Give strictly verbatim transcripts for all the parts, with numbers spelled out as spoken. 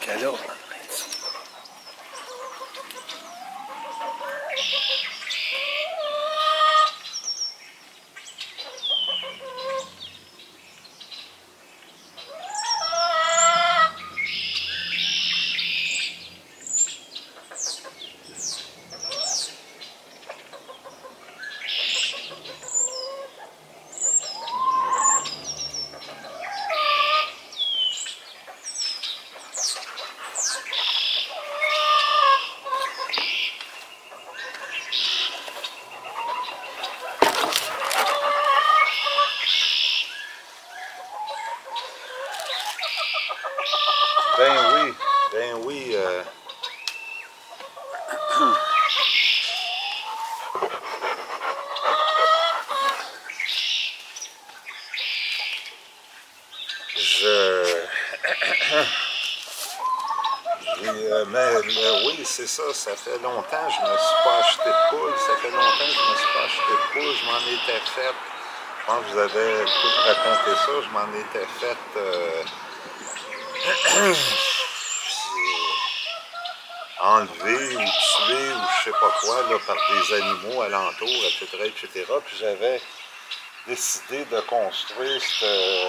que là... Ben oui, ben oui. Euh... Je... euh, mais euh, oui, c'est ça, ça fait longtemps que je me suis pas acheté de poule, ça fait longtemps que je me suis pas acheté de poule, je m'en étais fait, je pense que vous avez tout raconté ça, je m'en étais fait... Euh... enlevé ou tué ou je sais pas quoi là, par des animaux alentours, et cetera, et cetera. Puis j'avais décidé de construire cette,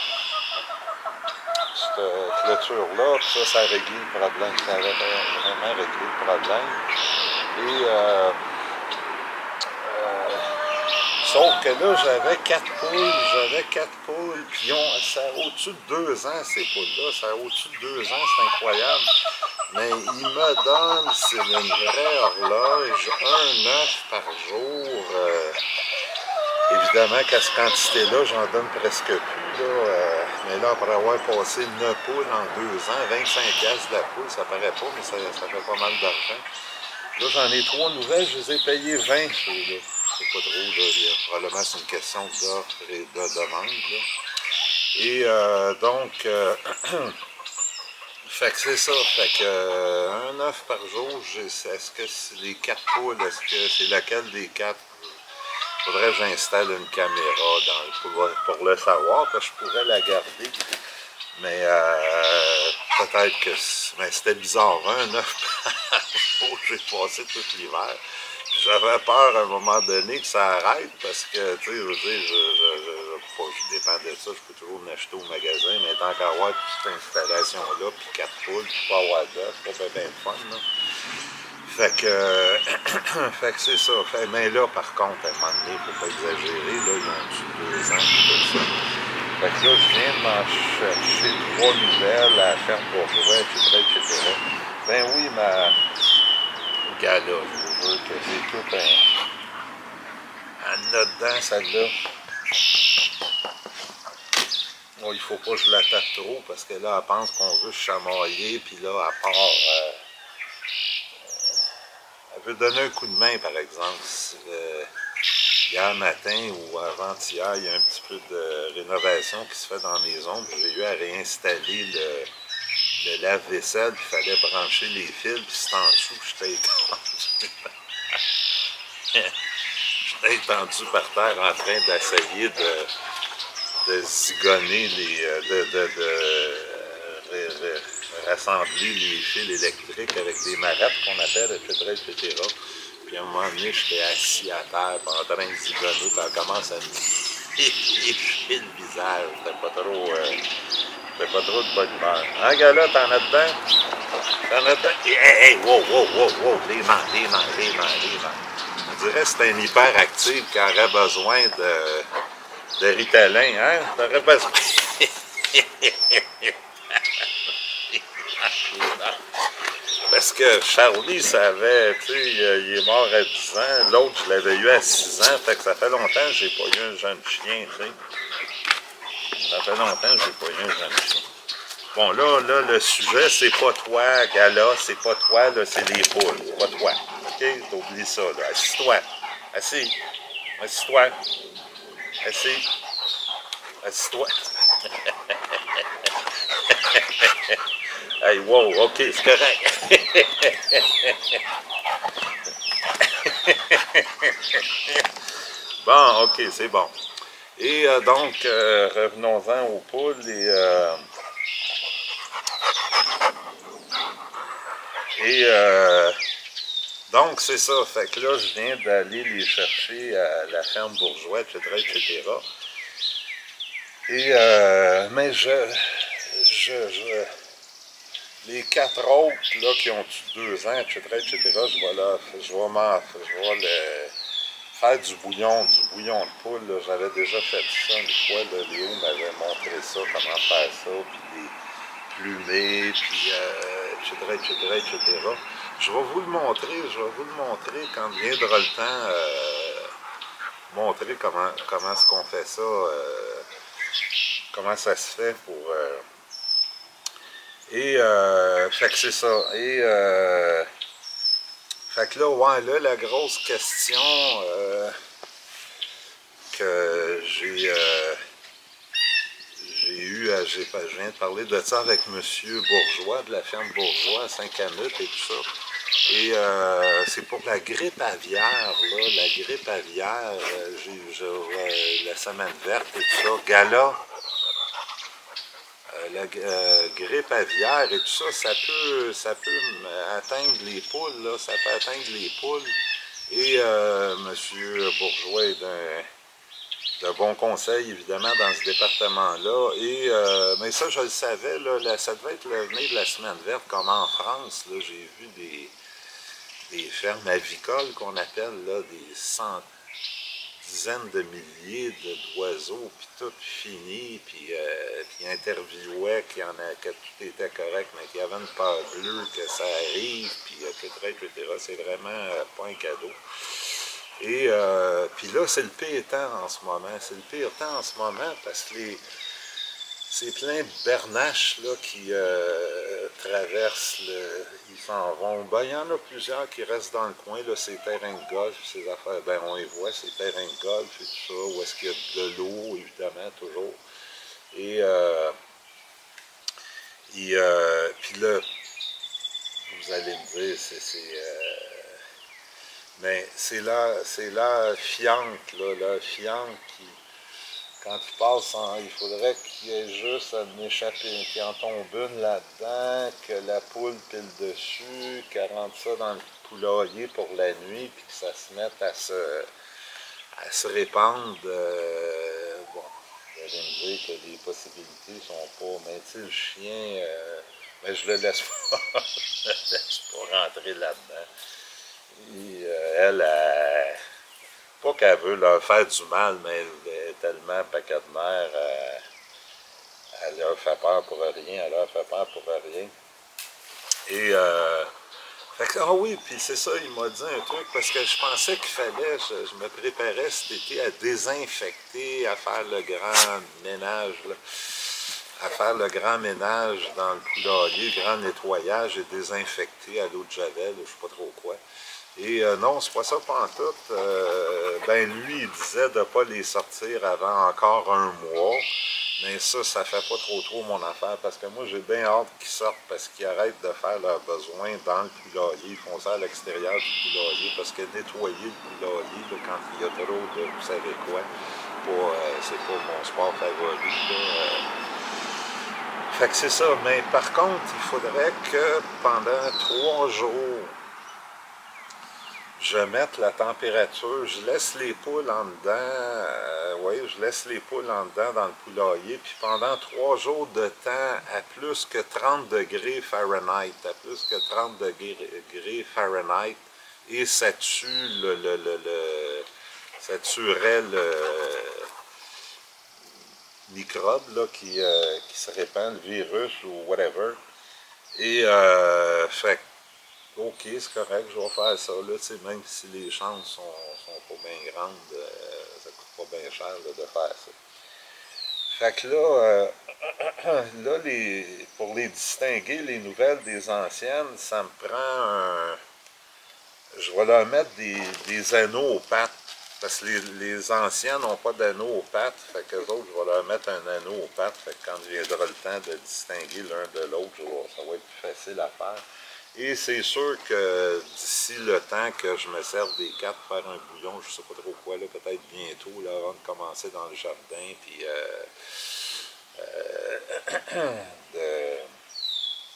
cette clôture-là, puis ça, ça a réglé le problème. Ça avait vraiment réglé le problème. Et euh, euh, sauf que là, j'avais quatre poules, j'avais quatre poules, puis ont, ça a au-dessus de deux ans, ces poules-là, ça a au-dessus de deux ans, c'est incroyable. Mais il me donne, c'est une vraie horloge, un œuf par jour. Euh, évidemment qu'à cette quantité-là, j'en donne presque plus. Là, euh, mais là, après avoir passé neuf poules en deux ans, vingt-cinq piastres de la poule, ça paraît pas, mais ça, ça fait pas mal d'argent. Là, j'en ai trois nouvelles, je les ai payées vingt. C'est pas trop, là, probablement c'est une question d'offre et de demande. Là. Et euh, donc... Euh, fait que c'est ça, fait que euh, un œuf par jour, est-ce que c'est les quatre poules, est-ce que c'est laquelle des quatre? Faudrait que j'installe une caméra dans le, pour, pour le savoir, parce que je pourrais la garder. Mais euh, peut-être que c'était bizarre, un œuf par jour, j'ai passé tout l'hiver. J'avais peur à un moment donné que ça arrête parce que, tu sais, je veux dire, je, je, je, je dépends de ça, je peux toujours l'acheter au magasin, mais tant qu'à avoir toute cette installation-là, puis quatre poules, puis pas avoir d'œufs, c'est pas bien fun, là. Fait que, fait que c'est ça. Fait, mais là, par contre, à un moment donné, il ne faut pas exagérer, là, ils ont eu deux ans, tout ça. Fait que là, je viens de m'en chercher trois nouvelles à la ferme bourgeois, et cetera, et cetera. Ben oui, ma gala, je veux que c'est tout un... en dedans, celle-là. Bon, il faut pas que je la tape trop, parce que là, elle pense qu'on veut chamailler, puis là, elle part... Euh, elle veut donner un coup de main, par exemple. Euh, hier matin ou avant-hier, il y a un petit peu de rénovation qui se fait dans la maison, puis j'ai eu à réinstaller le... le lave-vaisselle, puis il fallait brancher les fils, puis c'est en dessous, j'étais étendu. J'étais étendu par terre en train d'essayer de, de zigonner, les, de, de, de euh, rassembler les fils électriques avec des marettes qu'on appelle, et cetera, et cetera. Puis à un moment donné, j'étais assis à terre, en train de zigonner, puis elle commence à me lécher le visage. C'était pas trop... Euh, C'était pas trop de bonne humeur. Hein, gars, là, t'en as dedans? T'en as dedans? Hey, hey, wow, wow, wow, wow, les mains, les mains, les mains, les mains. On dirait que c'est un hyperactif qui aurait besoin de, de Ritalin, hein? T'aurais besoin... Parce que Charlie savait, tu sais, il est mort à dix ans, l'autre, je l'avais eu à six ans, fait que ça fait longtemps que j'ai pas eu un jeune chien, tu sais. Ça fait longtemps que j'ai pas eu un jeune chien. Bon, là, là, le sujet, c'est pas toi, Gala, c'est pas toi, là, c'est les poules, c'est pas toi. OK? T'oublies ça, là. Assis-toi. Assis. Assis-toi. Assis. Assis-toi. Hey, wow, OK, c'est correct. Bon, OK, c'est bon. Et euh, donc, euh, revenons-en aux poules. Et, euh, Et euh, donc, c'est ça. Fait que là, je viens d'aller les chercher à la ferme Bourgeois, et cetera, et cetera. Et, euh, mais je, je, je, les quatre autres, là, qui ont deux ans, et cetera, et cetera, je vais là, je vais m'en, je vais le, faire du bouillon, du bouillon de poule. J'avais déjà fait ça une fois, là, Léo m'avait montré ça, comment faire ça, puis les plumer, puis euh, et cetera, et cetera, et cetera. Je vais vous le montrer, je vais vous le montrer quand viendra le temps, euh, montrer comment, comment est-ce qu'on fait ça, euh, comment ça se fait pour... Euh, et, euh, fait que c'est ça. Et, euh, fait que là, ouais, là, la grosse question euh, que j'ai... Euh, J'ai eu, j'ai, je viens de parler de ça avec M. Bourgeois, de la ferme Bourgeois à Saint-Canute et tout ça. Et euh, c'est pour la grippe aviaire, là, la grippe aviaire, euh, j'ai eu euh, la semaine verte et tout ça, gala, euh, la euh, grippe aviaire et tout ça, ça peut, ça peut atteindre les poules, là, ça peut atteindre les poules. Et euh, M. Bourgeois est d'un... de bons conseils, évidemment, dans ce département-là. Et, euh, mais ça, je le savais, là, là, ça devait être le venir de la semaine verte, comme en France. J'ai vu des, des fermes avicoles qu'on appelle là, des cent, dizaines de milliers d'oiseaux, puis tout fini, puis euh, qui interviewaient qu'il y en a, que tout était correct, mais qu'il y avait une peur bleue, que ça arrive, puis et cetera, et cetera. C'est vraiment euh, pas un cadeau. Et euh, puis là, c'est le pire temps en ce moment. C'est le pire temps en ce moment parce que les, c'est plein de bernaches là, qui euh, traversent, le, ils s'en vont. Ben, il y en a plusieurs qui restent dans le coin, là, ces terrains de golf, ces affaires, ben on les voit, ces terrains de golf et tout ça, où est-ce qu'il y a de l'eau, évidemment, toujours. Et, euh, et euh, puis là, vous allez me dire, c'est... Euh, mais c'est là, c'est là fiante, là, la fiante qui, quand il passe, en, il faudrait qu'il y ait juste une échappée, qu'il en tombe une là-dedans, que la poule pile dessus, qu'elle rentre ça dans le poulailler pour la nuit, puis que ça se mette à se, à se répandre. Euh, bon, vous allez me dire que les possibilités sont pas, mais tu sais, le chien, euh, mais je le laisse pas, je le laisse pas rentrer là-dedans. Et, euh, elle, elle, pas qu'elle veut leur faire du mal, mais elle est tellement paquet de mère, elle, elle leur fait peur pour rien, elle leur fait peur pour rien. Et, euh, fait que, ah oui, puis c'est ça, il m'a dit un truc, parce que je pensais qu'il fallait, je, je me préparais cet été à désinfecter, à faire le grand ménage, là, à faire le grand ménage dans le poulailler, grand nettoyage et désinfecter à l'eau de javel, je ne sais pas trop quoi. Et euh, non, c'est pas ça pantoute. Euh, ben lui, il disait de ne pas les sortir avant encore un mois. Mais ça, ça fait pas trop trop mon affaire. Parce que moi, j'ai bien hâte qu'ils sortent parce qu'ils arrêtent de faire leurs besoins dans le poulailler. Ils font ça à l'extérieur du poulailler. Parce que nettoyer le poulailler, là, quand il y a trop de, vous savez quoi, euh, c'est pas mon sport favori. Là, euh. Fait que c'est ça. Mais par contre, il faudrait que pendant trois jours, je mette la température, je laisse les poules en dedans, euh, oui, je laisse les poules en dedans dans le poulailler, puis pendant trois jours de temps à plus que trente degrés Fahrenheit, à plus que trente degrés Fahrenheit, et ça tue le, le, le, le ça tuerait le microbe là, qui, euh, qui se répand, le virus ou whatever. Et euh, fait OK, c'est correct, je vais faire ça, là, même si les chances sont, sont pas bien grandes, euh, ça coûte pas bien cher là, de faire ça. Fait que là, euh, là les, pour les distinguer, les nouvelles des anciennes, ça me prend un... Je vais leur mettre des, des anneaux aux pattes, parce que les, les anciennes n'ont pas d'anneaux aux pattes, fait que les autres, je vais leur mettre un anneau aux pattes, fait que quand viendra le temps de distinguer l'un de l'autre, ça va être plus facile à faire. Et c'est sûr que d'ici le temps que je me serve des quatre pour faire un bouillon, je ne sais pas trop quoi, là, peut-être bientôt, là, avant de commencer dans le jardin, puis euh, euh, de,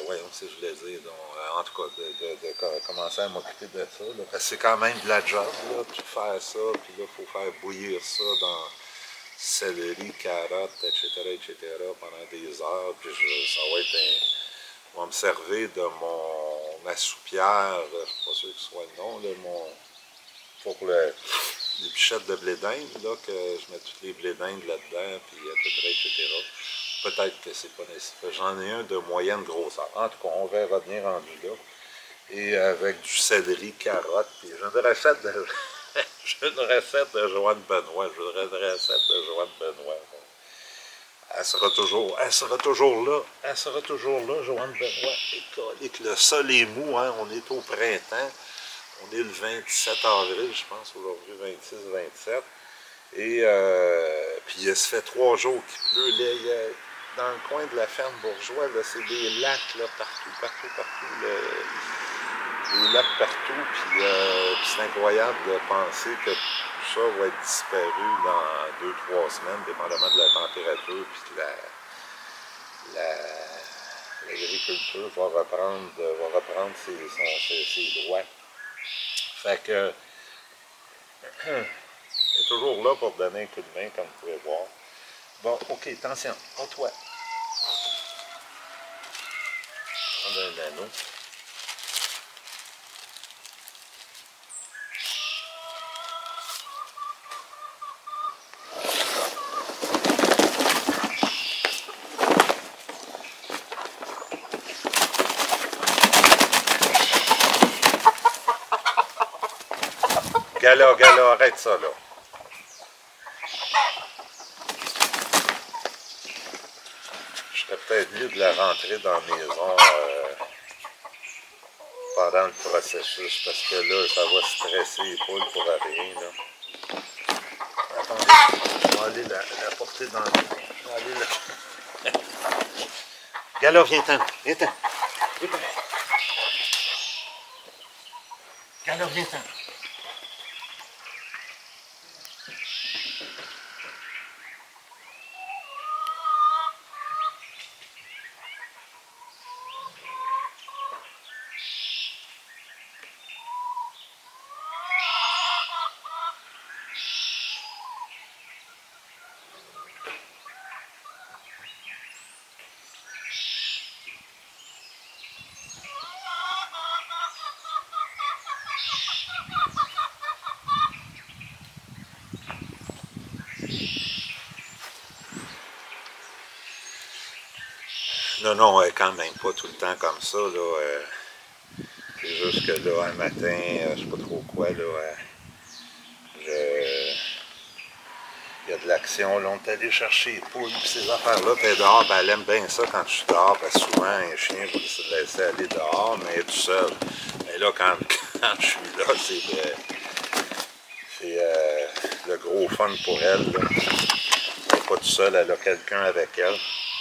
voyons si je voulais dire, donc, euh, en tout cas, de, de, de, de commencer à m'occuper de ça. Là, parce que c'est quand même de la job, là, puis faire ça, puis là, il faut faire bouillir ça dans céleri, carottes, et cetera, et cetera, pendant des heures, puis je, ça va être un... On va me servir de mon ma soupière, je ne suis pas sûr que ce soit le nom, là, mon, pour le, les pichettes de blé d'Inde, là, que je mets toutes les blés d'Inde là-dedans, puis et cetera, et cetera. Peut-être que c'est pas nécessaire. J'en ai un de moyenne grosseur. En tout cas, on verra bien rendu là. Et avec du céleri, carottes, puis j'ai une recette de... j'ai une recette de Joanne Benoît. J'ai une recette de Joanne Benoît. Elle sera toujours, elle sera toujours là. Elle sera toujours là, Joanne Benoît. Et que le sol est mou, hein. On est au printemps. On est le vingt-sept avril, je pense, aujourd'hui, vingt-six vingt-sept. Et euh, puis ça fait trois jours qu'il pleut. Là, il y a, dans le coin de la ferme bourgeois, c'est des lacs là, partout, partout, partout. Là, des lacs partout. Puis, euh, puis c'est incroyable de penser que tout ça va être disparu dans deux, trois semaines, dépendamment de la température, puis de la, la, l'agriculture va reprendre, va reprendre ses, son, ses, ses droits. Fait que, elle est toujours là pour donner un coup de main, comme vous pouvez voir. Bon, ok, attention, à toi. On a un anneau. Gala, gala, arrête ça là. Je serais peut-être mieux de la rentrer dans la maison euh, pendant le processus, parce que là, ça va stresser les poules pour rien. Là. Attendez, je vais aller la, la porter dans le... Je vais aller la... Gala, viens-t'en, viens-t'en. Viens-t'en. Gala, viens-t'en. Non, non, euh, quand même pas tout le temps comme ça, là. Euh, c'est juste que là, un matin, euh, je sais pas trop quoi, là, euh, je... il y a de l'action, là, on est allé chercher les poules, puis ces affaires-là, puis dehors, ben, elle aime bien ça quand je suis dehors, parce que souvent, un chien, je vais se laisser aller dehors, mais elle est tout seul. Mais là, quand, quand je suis là, c'est euh, c'est euh, le gros fun pour elle, là. Elle n'est pas tout seul, elle a quelqu'un avec elle.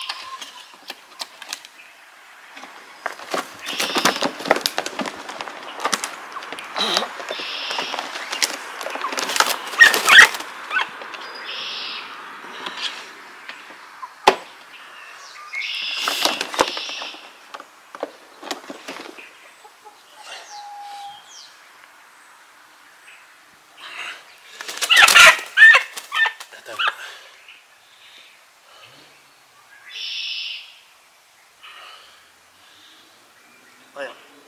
Voyons.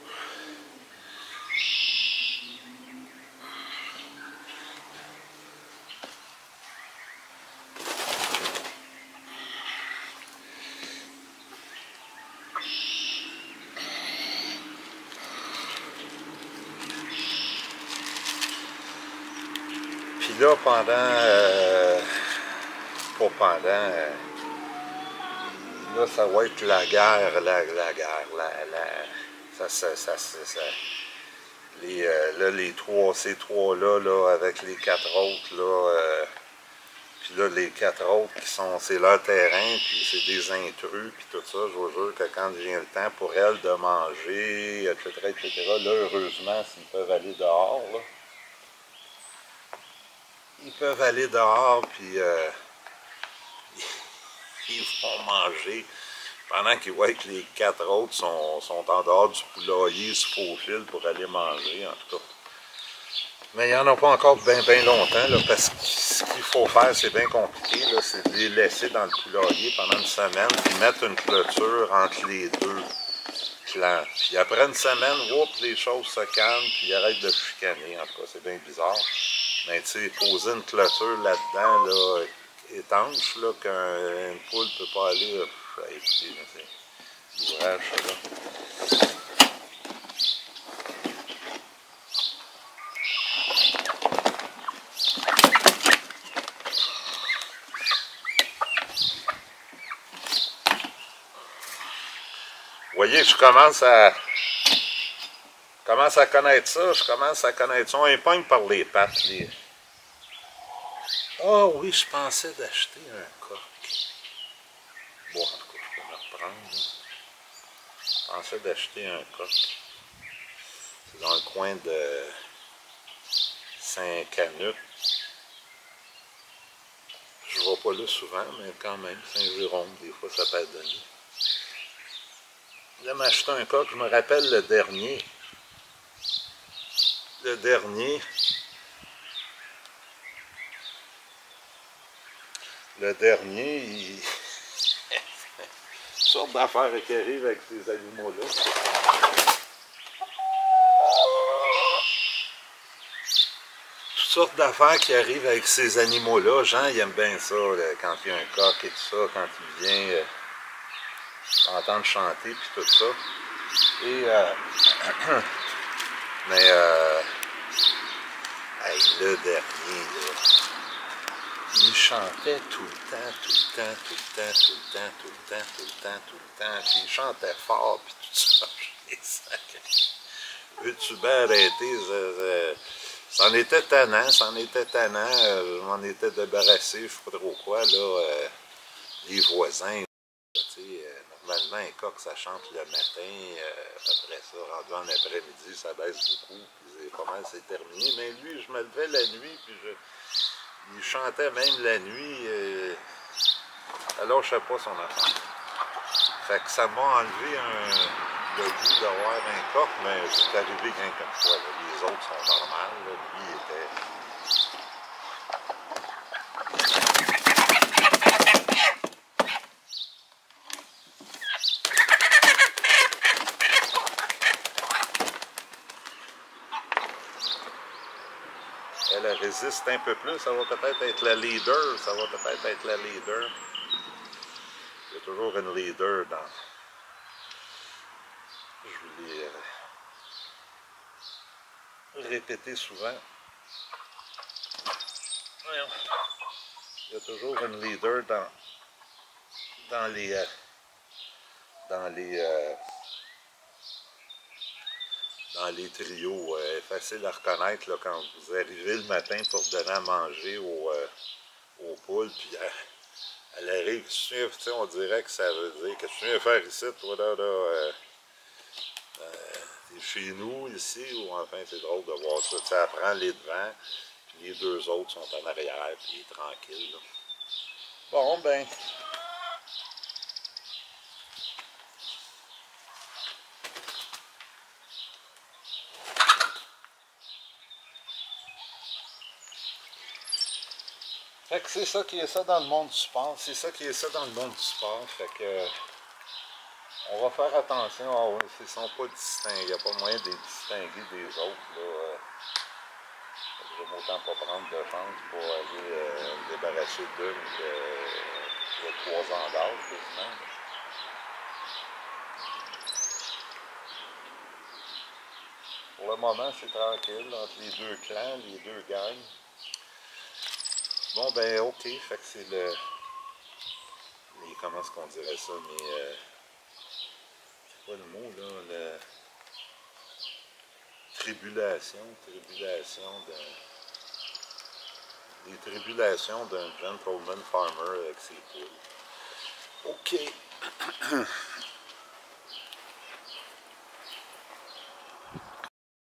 Puis là, pendant, euh, pas pendant, euh, là, ça va être la guerre, la, la guerre, la, la, ça, ça, ça, ça, ça les, euh, là, les trois, ces trois-là, là, avec les quatre autres, là, euh, puis là, les quatre autres qui sont, c'est leur terrain, puis c'est des intrus, puis tout ça, je vous jure que quand vient le temps pour elles de manger, et cetera, et cetera, là, heureusement, s'ils peuvent aller dehors, là, ils peuvent aller dehors, puis euh, ils vont manger Pendant qu'ils voient que les quatre autres sont, sont en dehors du poulailler, se faufilent pour aller manger, en tout cas. Mais il n'y en a pas encore bien bien longtemps, là, parce que ce qu'il faut faire, c'est bien compliqué, c'est de les laisser dans le poulailler pendant une semaine, puis mettre une clôture entre les deux clans. Puis après une semaine, oups, les choses se calment, puis ils arrêtent de chicaner. En tout cas, c'est bien bizarre. Mais tu sais, poser une clôture là-dedans, là, étanche, là, qu'une poule ne peut pas aller, là, écoutez, c'est l'ouvrage, ça, là. Vous voyez, je commence à je commence à connaître ça, je commence à connaître ça. On épogne par les pattes. Les... Ah oui, je pensais d'acheter un coq. Bon, en tout cas, je peux me reprendre. Là. Je pensais d'acheter un coq. C'est dans le coin de Saint-Canut. Je ne vais pas là souvent, mais quand même, Saint-Jérôme, des fois, ça peut être donné. Là, m'acheter un coq, je me rappelle le dernier. Le dernier. Le dernier, il... Une sorte d'affaire qui arrive avec ces animaux-là. Toutes sortes d'affaires qui arrivent avec ces animaux-là. Jean, il aime bien ça, là, quand il y a un coq et tout ça, quand il vient euh, entendre chanter, puis tout ça. Et, euh, mais, euh, hey, le dernier, là, il chantait tout le temps, tout le temps, tout le temps, tout le temps, tout le temps, tout le temps, tout le temps, puis il chantait fort, puis tout ça. Veux-tu bien arrêter? C'en était tannant, c'en était tannant, je m'en étais débarrassé, je ne sais pas trop quoi, là, euh, les voisins, tu sais, euh, normalement, un coq, ça chante le matin, euh, après ça, rendu en après-midi, ça baisse beaucoup, puis c'est pas mal, c'est terminé, mais lui, je me levais la nuit, puis je... Il chantait même la nuit, euh, alors je ne sais pas son affaire. Fait que ça m'a enlevé un, le goût d'avoir un coq, mais c'est arrivé rien qu'une fois. Là. Les autres sont normales, là. Lui il était... Elle, elle résiste un peu plus, ça va peut-être être la leader, ça va peut-être être la leader. Il y a toujours une leader dans... Je vous l'ai répété souvent. Il y a toujours une leader dans, dans les... Euh, dans les... Euh, dans les trios. Euh, facile à reconnaître là, quand vous arrivez le matin pour donner à manger aux, euh, aux poules, puis euh, elle arrive, tu sais, on dirait que ça veut dire que tu viens faire ici, toi là, là euh, euh, t'es chez nous ici, ou enfin c'est drôle de voir ça, tu sais, elle prend les devants, puis les deux autres sont en arrière, puis tranquille. Là. Bon, ben... Fait que c'est ça qui est ça dans le monde du sport. C'est ça qui est ça dans le monde du sport. Fait que on va faire attention. Ah oui, ils ne sont pas distingués. Il n'y a pas moyen de les distinguer des autres. Là. Je vais autant pas prendre de chance pour aller euh, me débarrasser d'une qui a trois ans d'âge, quasiment. Pour le moment, c'est tranquille entre les deux clans, les deux gangs. Bon, ben, ok, fait que c'est le... Les, comment est-ce qu'on dirait ça, mais... Euh, c'est quoi le mot, là? Le... Tribulation, tribulation d'un... Les tribulations d'un gentleman farmer avec ses poules. Ok.